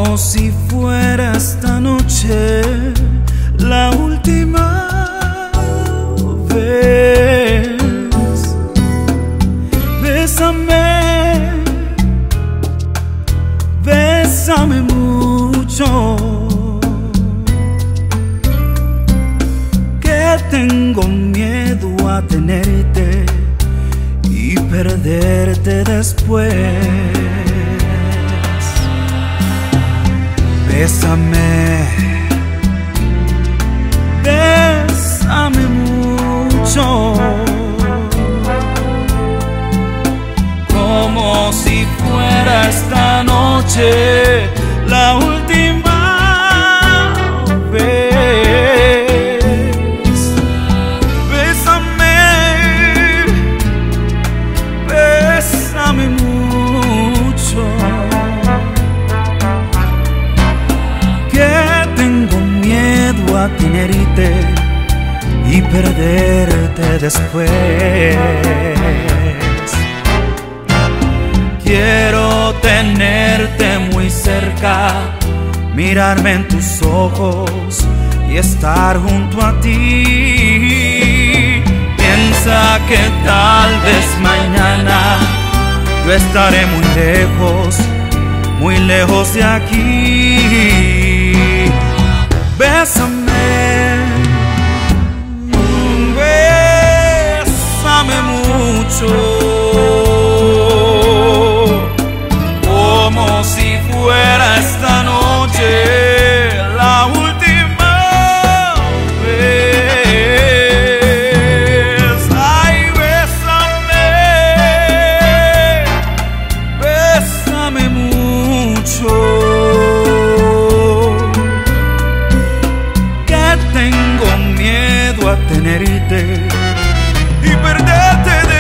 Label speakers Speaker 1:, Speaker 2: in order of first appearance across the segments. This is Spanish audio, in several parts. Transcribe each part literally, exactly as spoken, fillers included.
Speaker 1: como si fuera esta noche la última vez. Bésame, bésame mucho, que tengo miedo a tenerte y perderte después. Bésame, bésame mucho, como si fuera esta noche la última vez. Bésame, bésame mucho, que tengo miedo a tenerte y perderte después. Quiero tenerte muy cerca, mirarme en tus ojos y estar junto a ti. Piensa que tal vez mañana yo estaré muy lejos, muy lejos de aquí. Bésame, bésame mucho, como si fuera esta noche la última vez. Ay, bésame, bésame mucho, que tengo miedo a tenerte y perderte después.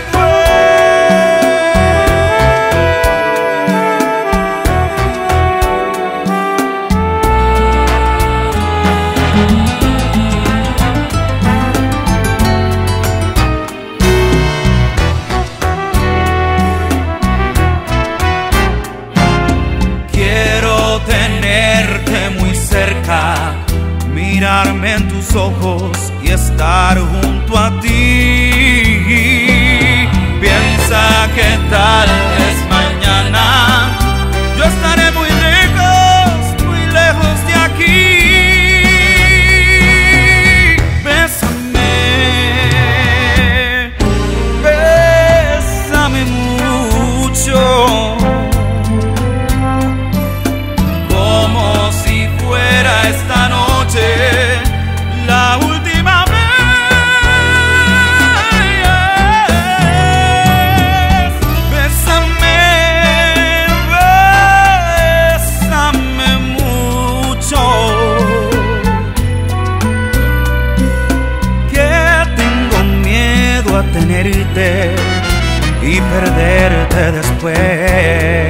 Speaker 1: Tenerte muy cerca, mirarme en tus ojos y estar junto a ti. Piensa que tal vez mañana yo estaré muy lejos, muy lejos de aquí. Bésame, bésame mucho, esta noche la última vez. Bésame, bésame mucho, que tengo miedo a tenerte y perderte después.